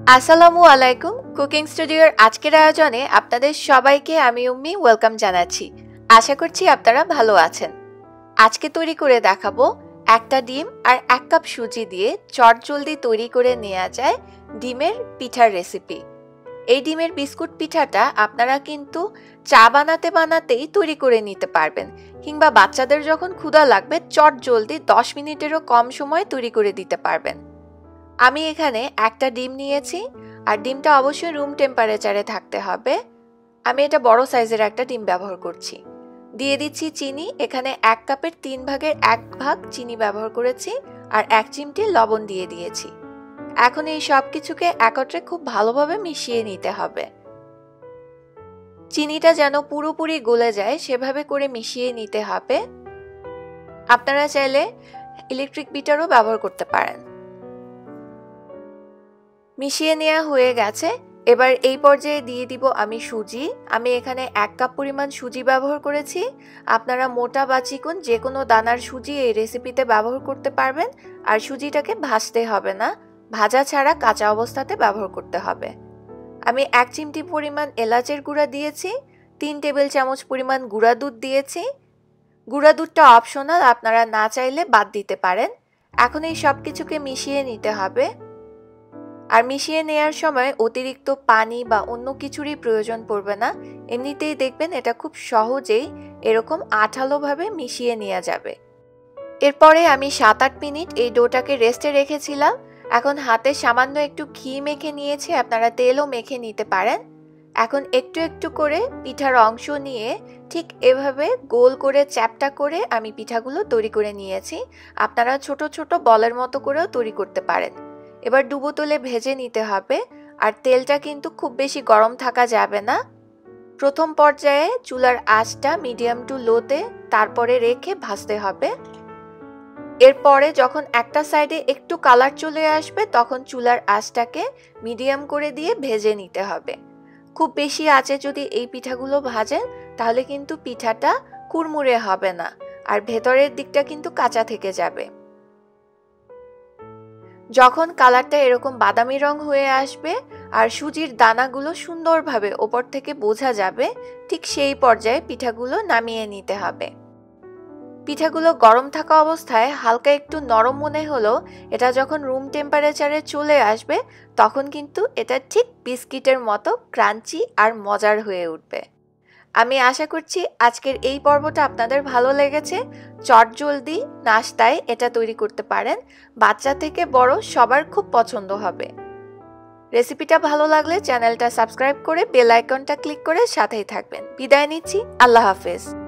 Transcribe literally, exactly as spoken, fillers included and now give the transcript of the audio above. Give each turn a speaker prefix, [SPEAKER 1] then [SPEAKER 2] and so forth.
[SPEAKER 1] আসসালামু আলাইকুম। কুকিং স্টুডিওর আজকের আয়োজনে আপনাদের সবাইকে আমি উম্মি ওয়েলকাম জানাচ্ছি। আশা করছি আপনারা ভালো আছেন। আজকে তৈরি করে দেখাবো একটা ডিম আর এক কাপ সুজি দিয়ে চটজলদি তৈরি করে নেওয়া যায় ডিমের পিঠার রেসিপি। এই ডিমের বিস্কুট পিঠাটা আপনারা কিন্তু চা বানাতে বানাতেই তৈরি করে নিতে পারবেন, কিংবা বাচ্চাদের যখন ক্ষুধা লাগবে চটজলদি দশ মিনিটেরও কম সময়ে তৈরি করে দিতে পারবেন। আমি এখানে একটা ডিম নিয়েছি, আর ডিমটা অবশ্যই রুম টেম্পারেচারে থাকতে হবে। আমি এটা বড় সাইজের একটা ডিম ব্যবহার করছি। দিয়ে দিচ্ছি চিনি। এখানে এক কাপের তিন ভাগের এক ভাগ চিনি ব্যবহার করেছি, আর এক চিমটি লবণ দিয়ে দিয়েছি। এখন এই সব কিছুকে একত্রে খুব ভালোভাবে মিশিয়ে নিতে হবে। চিনিটা যেন পুরোপুরি গলে যায় সেভাবে করে মিশিয়ে নিতে হবে। আপনারা চাইলে ইলেকট্রিক বিটারও ব্যবহার করতে পারেন। মিশিয়ে নেওয়া হয়ে গেছে। এবার এই পর্যায়ে দিয়ে দিব আমি সুজি। আমি এখানে এক কাপ পরিমাণ সুজি ব্যবহার করেছি। আপনারা মোটা বা চিকন যে কোনো দানার সুজি এই রেসিপিতে ব্যবহার করতে পারবেন। আর সুজিটাকে ভাজতে হবে না, ভাজা ছাড়া কাঁচা অবস্থাতে ব্যবহার করতে হবে। আমি এক চিমটি পরিমাণ এলাচের গুঁড়া দিয়েছি। তিন টেবিল চামচ পরিমাণ গুঁড়া দুধ দিয়েছি। গুঁড়া দুধটা অপশনাল, আপনারা না চাইলে বাদ দিতে পারেন। এখন এই সব কিছুকে মিশিয়ে নিতে হবে। আর মিশিয়ে নেওয়ার সময় অতিরিক্ত পানি বা অন্য কিছুরই প্রয়োজন পড়বে না। এমনিতেই দেখবেন এটা খুব সহজেই এরকম আঠালোভাবে মিশিয়ে নেওয়া যাবে। এরপরে আমি সাত আট মিনিট এই ডোটাকে রেস্টে রেখেছিলাম। এখন হাতে সামান্য একটু ঘি মেখে নিয়েছি, আপনারা তেলও মেখে নিতে পারেন। এখন একটু একটু করে পিঠার অংশ নিয়ে ঠিক এভাবে গোল করে চ্যাপটা করে আমি পিঠাগুলো তৈরি করে নিয়েছি। আপনারা ছোট ছোট বলের মতো করেও তৈরি করতে পারেন। এবার ডুবো তেলে ভেজে নিতে হবে। আর তেলটা কিন্তু খুব বেশি গরম থাকা যাবে না। প্রথম পর্যায়ে চুলার আঁচটা মিডিয়াম টু লোতে তারপরে রেখে ভাজতে হবে। এরপরে যখন একটা সাইডে একটু কালার চলে আসবে তখন চুলার আঁচটাকে মিডিয়াম করে দিয়ে ভেজে নিতে হবে। খুব বেশি আঁচে যদি এই পিঠাগুলো ভাজেন তাহলে কিন্তু পিঠাটা কুড়মুড়ে হবে না, আর ভেতরের দিকটা কিন্তু কাঁচা থেকে যাবে। যখন কালারটা এরকম বাদামি রং হয়ে আসবে আর সুজির দানাগুলো সুন্দরভাবে ওপর থেকে বোঝা যাবে, ঠিক সেই পর্যায়ে পিঠাগুলো নামিয়ে নিতে হবে। পিঠাগুলো গরম থাকা অবস্থায় হালকা একটু নরম মনে হলো, এটা যখন রুম টেম্পারেচারে চলে আসবে তখন কিন্তু এটা ঠিক বিস্কিটের মতো ক্রাঞ্চি আর মজার হয়ে উঠবে। আমি আশা করছি আজকের এই পর্বটা আপনাদের ভালো লেগেছে। চটজলদি নাস্তায় এটা তৈরি করতে পারেন, বাচ্চা থেকে বড় সবার খুব পছন্দ হবে। রেসিপিটা ভালো লাগলে চ্যানেলটা সাবস্ক্রাইব করে বেল আইকনটা ক্লিক করে সাথেই থাকবেন। বিদায় নিচ্ছি, আল্লাহ হাফেজ।